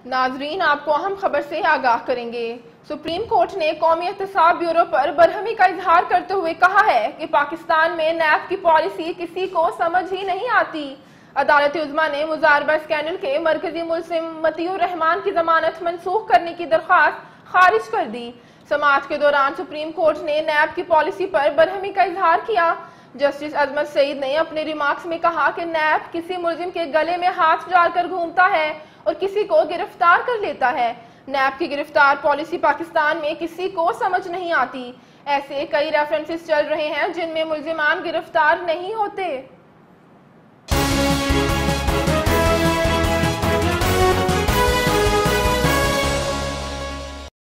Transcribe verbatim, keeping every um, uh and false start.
नाजरीन, आपको अहम खबर से आगाह करेंगे। सुप्रीम कोर्ट ने कौमी एहतसाब ब्यूरो पर बरहमी का इजहार करते हुए कहा है कि पाकिस्तान में नैब की पॉलिसी किसी को समझ ही नहीं आती। अदालत उज़्मा ने मुजारबा स्कैंडल के मरकजी मुलजिम मतीउर रहमान की जमानत मनसूख करने की दरख्वास्त खारिज कर दी। समाअत के दौरान सुप्रीम कोर्ट ने नैब की पॉलिसी पर बरहमी का इजहार किया। जस्टिस अजमत सईद ने अपने रिमार्क्स में कहा कि नैब किसी मुलजिम के गले में हाथ डालकर घूमता है और किसी को गिरफ्तार कर लेता है। नैब की गिरफ्तार पॉलिसी पाकिस्तान में किसी को समझ नहीं आती। ऐसे कई रेफरेंसेस चल रहे हैं जिनमें मुलजिमान गिरफ्तार नहीं होते।